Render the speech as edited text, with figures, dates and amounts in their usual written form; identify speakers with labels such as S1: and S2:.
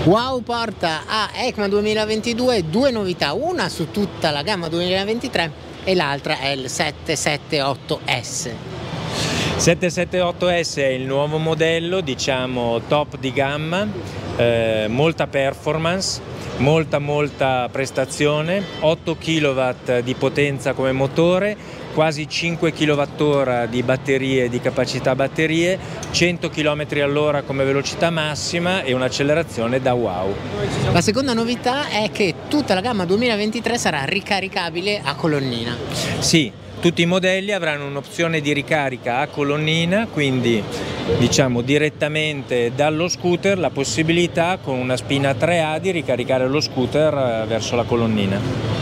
S1: Wow porta a EICMA 2022 due novità, una su tutta la gamma 2023 e l'altra è il 778S.
S2: 778S è il nuovo modello, diciamo top di gamma, molta performance, molta prestazione, 8 kW di potenza come motore, quasi 5 kWh di batterie, di capacità batterie, 100 km all'ora come velocità massima e un'accelerazione da wow.
S1: La seconda novità è che tutta la gamma 2023 sarà ricaricabile a colonnina.
S2: Sì, tutti i modelli avranno un'opzione di ricarica a colonnina, quindi diciamo direttamente dallo scooter la possibilità con una spina 3A di ricaricare lo scooter verso la colonnina.